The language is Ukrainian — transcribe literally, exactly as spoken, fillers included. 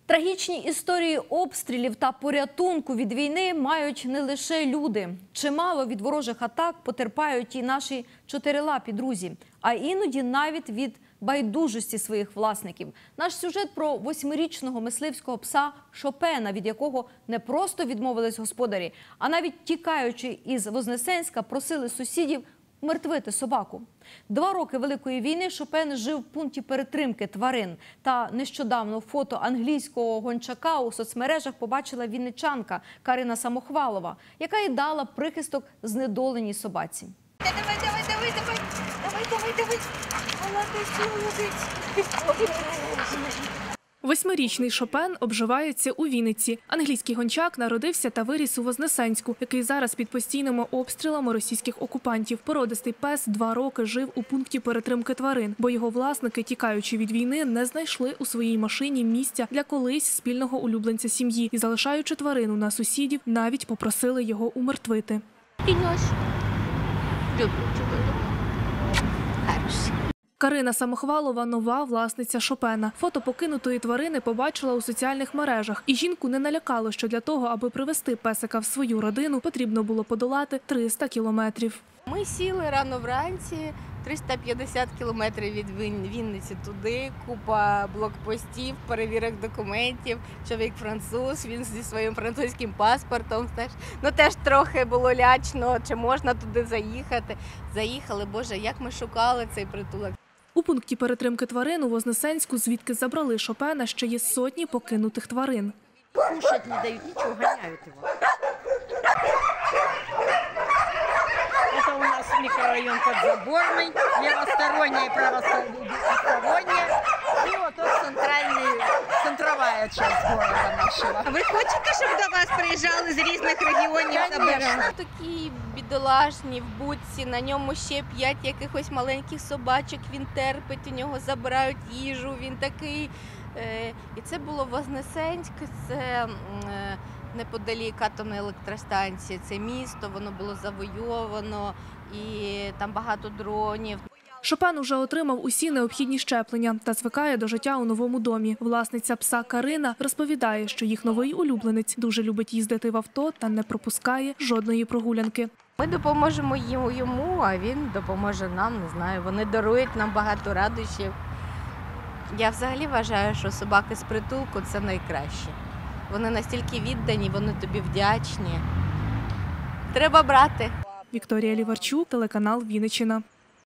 Трагічні історії обстрілів та порятунку від війни мають не лише люди. Чимало від ворожих атак потерпають і наші чотирилапі друзі, а іноді навіть від байдужості своїх власників. Наш сюжет про восьмирічного мисливського пса Шопена, від якого не просто відмовились господарі, а навіть тікаючи із Вознесенська, просили сусідів умертвити собаку. Два роки Великої війни Шопен жив в пункті перетримки тварин. Та нещодавно фото англійського гончака у соцмережах побачила вінничанка Карина Самохвалова, яка й дала прихисток знедоленій собаці. Давай, давай, давай, давай, давай, давай, давай. Молодець, молодець. Восьмирічний Шопен обживається у Вінниці. Англійський гончак народився та виріс у Вознесенську, який зараз під постійними обстрілами російських окупантів. Породистий пес два роки жив у пункті перетримки тварин, бо його власники, тікаючи від війни, не знайшли у своїй машині місця для колись спільного улюбленця сім'ї і, залишаючи тварину на сусідів, навіть попросили його умертвити. Піньош. Люблю тебе. Хороший. Карина Самохвалова – нова власниця Шопена. Фото покинутої тварини побачила у соціальних мережах. І жінку не налякало, що для того, аби привезти песика в свою родину, потрібно було подолати триста кілометрів. Ми сіли рано вранці, триста п'ятдесят кілометрів від Вінниці туди, купа блокпостів, перевірок документів, чоловік француз, він зі своїм французьким паспортом. Теж, ну, теж трохи було лячно, чи можна туди заїхати. Заїхали, Боже, як ми шукали цей притулок. У пункті перетримки тварин у Вознесенську, звідки забрали Шопена, ще є сотні покинутих тварин. Кушать не дають, нічого, ганяють його. Это у нас микрорайон Подзаборный, левосторонняя и правосторонняя. И вот тут центральный, центровая часть города нашего. А ви хочете, щоб до вас приїжджали з різних регіонів? Конечно. Такі бідолашні в будці, на ньому ще п'ять якихось маленьких собачок, він терпить, у нього забирають їжу, він такий. І це було Вознесенськ, це неподалік атомної електростанції, це місто, воно було завойовано, і там багато дронів. Шопен уже отримав усі необхідні щеплення та звикає до життя у новому домі. Власниця пса Карина розповідає, що їх новий улюбленець дуже любить їздити в авто та не пропускає жодної прогулянки. Ми допоможемо йому, а він допоможе нам, не знаю, вони дарують нам багато радощів. Я взагалі вважаю, що собаки з притулку – це найкраще. Вони настільки віддані, вони тобі вдячні. Треба брати. Вікторія Ліварчук, телеканал Вінниччина.